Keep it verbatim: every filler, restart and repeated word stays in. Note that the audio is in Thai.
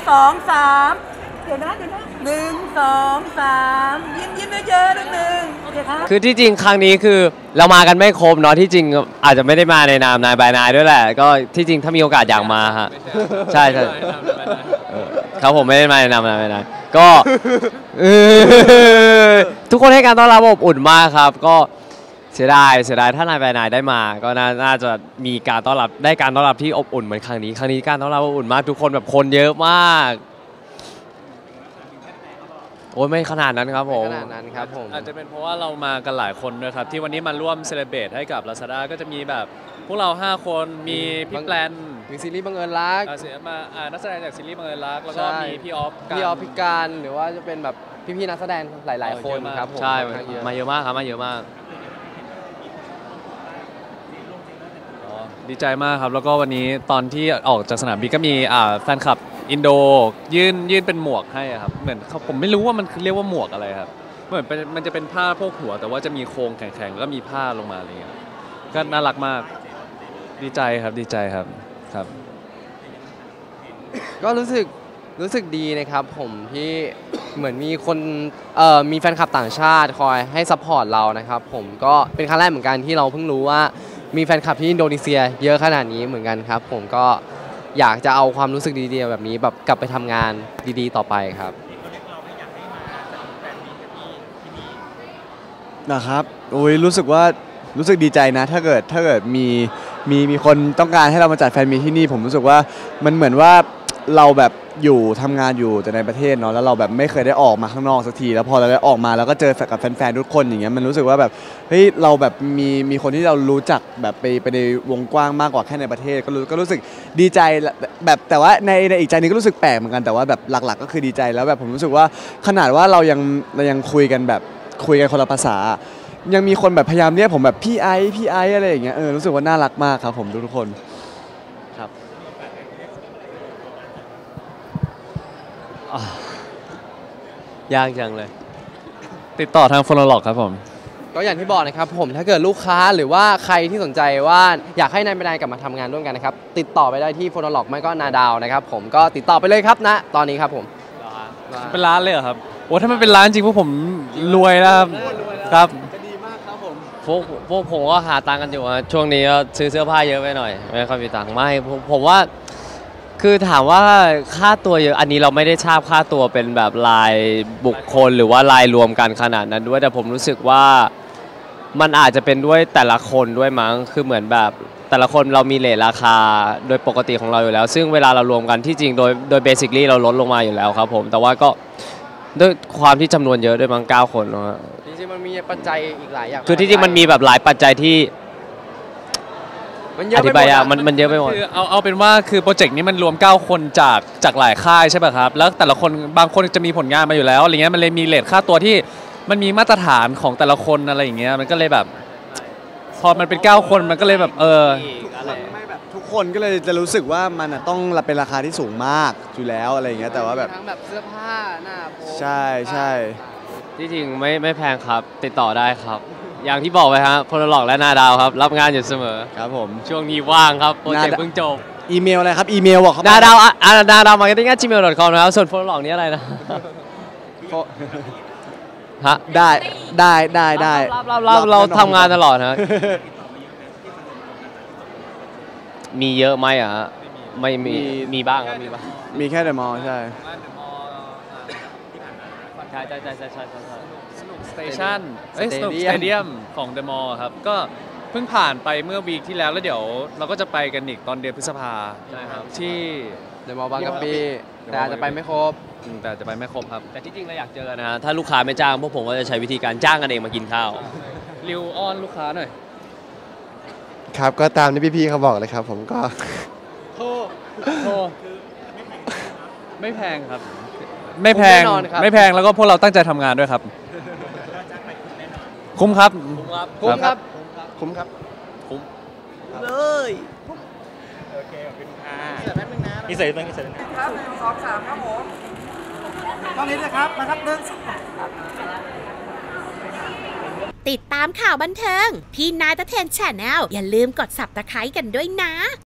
สองสามเดี๋ยวนะเดี๋ยวนะหนึ่งสองสามยิ้มยิ้มเยอะๆนิดนึงโอเคครับคือที่จริงครั้งนี้คือเรามากันไม่ครบเนาะที่จริงอาจจะไม่ได้มาในนามนายบายนายด้วยแหละก็ที่จริงถ้ามีโอกาสอยากมาฮะใช่ใช่ครับผมไม่ได้มาในนามนายบายนายก็ทุกคนให้การต้อนรับอบอุ่นมากครับก็เสียดายเสียดายถ้านายบายนายได้มาก็น่าจะมีการต้อนรับได้การต้อนรับที่อบอุ่นเหมือนครั้งนี้ครั้งนี้การต้อนรับอบอุ่นมากทุกคนแบบคนเยอะมากโอ้ยไม่ขนาดนั้นครับผมขนาดนั้นครับผมอาจจะเป็นเพราะว่าเรามากันหลายคนด้วยครับที่วันนี้มาร่วมเซเลบเรตให้กับ Lazada ก็จะมีแบบพวกเราห้าคนมีพี่แปลนมีซีรีส์บังเอิญรักมานักแสดงจากซีรีส์บังเอิญรักแล้วก็มีพี่ออฟพี่ออฟพิการหรือว่าจะเป็นแบบพี่ๆนักแสดงหลายๆคนครับผมใช่มาเยอะมากครับมาเยอะมากดีใจมากครับแล้วก็วันนี้ตอนที่ออกจากสนามบินก็มีแฟนคลับอินโดยื่นยื่นเป็นหมวกให้ครับเหมือนผมไม่รู้ว่ามันเรียกว่าหมวกอะไรครับเหมือนมันจะเป็นผ้าพวกหัวแต่ว่าจะมีโครงแข็งๆแล้วก็มีผ้าลงมาอะไรเงี้ยก็น่ารักมากดีใจครับดีใจครับครับก็รู้สึกรู้สึกดีนะครับผมที่เหมือนมีคนเอ่อมีแฟนคลับต่างชาติคอยให้ซัพพอร์ตเรานะครับผมก็เป็นครั้งแรกเหมือนกันที่เราเพิ่งรู้ว่ามีแฟนคลับที่อินโดนีเซียเยอะขนาดนี้เหมือนกันครับผมก็อยากจะเอาความรู้สึกดีๆแบบนี้แบบกลับไปทำงานดีๆต่อไปครับนะครับโอ้ยรู้สึกว่ารู้สึกดีใจนะถ้าเกิดถ้าเกิดมีมีมีคนต้องการให้เรามาจัดแฟนมีที่นี่ผมรู้สึกว่ามันเหมือนว่าเราแบบอยู่ทำงานอยู่แต่ในประเทศเนาะแล้วเราแบบไม่เคยได้ออกมาข้างนอกสักทีแล้วพอเราได้ออกมาแล้วก็เจอกับแฟนๆทุกคนอย่างเงี้ยมันรู้สึกว่าแบบเฮ้ยเราแบบมีมีคนที่เรารู้จักแบบไปไปในวงกว้างมากกว่าแค่ในประเทศก็รู้ก็รู้สึกดีใจแบบแต่ว่าในในอีกใจนึงก็รู้สึกแปลกเหมือนกันแต่ว่าแบบหลักๆก็คือดีใจแล้วแบบผมรู้สึกว่าขนาดว่าเรายังเรายังคุยกันแบบคุยกันคนละภาษายังมีคนแบบพยายามเรียกผมแบบพี่ไอพี่ไออะไรอย่างเงี้ยเออรู้สึกว่าน่ารักมากครับผมทุกคนครับยากจังเลยติดต่อทางโฟโนโลกครับผมก็อย่างที่บอกนะครับผมถ้าเกิดลูกค้าหรือว่าใครที่สนใจว่าอยากให้นายบายนายกลับมาทำงานร่วมกันนะครับติดต่อไปได้ที่โฟโนโลกไม่ก็นาดาวนะครับผมก็ติดต่อไปเลยครับนะตอนนี้ครับผมเป็นร้านเลยเหรอครับโอ้ถ้ามันเป็นร้านจริงพวกผมรวยแล้วครับจะดีมากครับผมพวกพวกผมก็หาตังค์กันอยู่ช่วงนี้ก็ซื้อเสื้อผ้าเยอะไปหน่อยไม่ค่อยมีตังค์ไม่ผมว่าคือถามว่าค่าตัวเยอะอันนี้เราไม่ได้ทราบค่าตัวเป็นแบบรายบุคคลหรือว่ารายรวมกันขนาดนั้นด้วยแต่ผมรู้สึกว่ามันอาจจะเป็นด้วยแต่ละคนด้วยมั้งคือเหมือนแบบแต่ละคนเรามีเรทราคาโดยปกติของเราอยู่แล้วซึ่งเวลาเรารวมกันที่จริงโดยโดยเบสิคลี่เราลดลงมาอยู่แล้วครับผมแต่ว่าก็ด้วยความที่จำนวนเยอะด้วยมั้งเก้าคนนะจริงๆมันมีปัจจัยอีกหลายอย่างคือที่จริงมันมีแบบหลายปัจจัยที่อธิบายอ่ะมันมันเยอะไปหมดคือเอาเอาเป็นว่าคือโปรเจกต์นี้มันรวมเก้าคนจากจากหลายค่ายใช่ป่ะครับแล้วแต่ละคนบางคนจะมีผลงานมาอยู่แล้วอะไรเงี้ยมันเลยมีเรทค่าตัวที่มันมีมาตรฐานของแต่ละคนอะไรอย่างเงี้ยมันก็เลยแบบพอมันเป็นเก้าคนมันก็เลยแบบเออไม่แบบทุกคนก็เลยจะรู้สึกว่ามันต้องเป็นราคาที่สูงมากอยู่แล้วอะไรอย่างเงี้ยแต่ว่าแบบทั้งแบบเสื้อผ้าหน้าผมใช่ใช่ที่จริงไม่ไม่แพงครับติดต่อได้ครับอย่างที่บอกไปฮะโฟโนโลกและนาดาวครับรับงานอยู่เสมอครับผมช่วงนี้ว่างครับโปรเจกต์เพิ่งจบอีเมลอะไรครับอีเมลบอกเขานาดาวอ่านาดาวมาร์เก็ตติ้ง แอท จีเมล ดอท คอม นะครับส่วนโฟโนโลกนี้อะไรนะฮะได้ได้ได้ได้รับรับรับเราทำงานตลอดนะมีเยอะไหมอ่ะไม่มีมีบ้างครับมีบ้างมีแค่เดอะมอลล์ใช่ใช่ใช่ใช่ใช่ใช่ใช่สนุกสเตชันเอ้ยสนุกสเตเดียมของเดอะมอลล์ครับก็เพิ่งผ่านไปเมื่อวีคที่แล้วแล้วเดี๋ยวเราก็จะไปกันอีกตอนเดือนพฤษภาใช่ครับที่เดอะมอลล์บางกะปิแต่อาจจะไปไม่ครบแต่จะไปไม่ครบครับแต่ที่จริงเราอยากเจอนะฮะถ้าลูกค้าไม่จ้างพวกผมก็จะใช้วิธีการจ้างกันเองมากินข้าวริวอ้อนลูกค้าหน่อยครับก็ตามที่พี่ๆเขาบอกเลยครับผมก็โทโทไม่แพงครับไม่แพงไม่แพงแล้วก็พวกเราตั้งใจทำงานด้วยครับคุ้มครับคุ้มครับคุ้มครับคุ้มเลยโอเคขอบคุณค่ะเสร็จแป๊บนึงนะอีเสร็จแป๊บนึงอีเสร็จครับหนึ่งสองสามครับผมตอนนี้นะครับนะครับหนึ่งติดตามข่าวบันเทิงพี่นายตะเทน Channel อย่าลืมกด ซับสไครบ์ กันด้วยนะ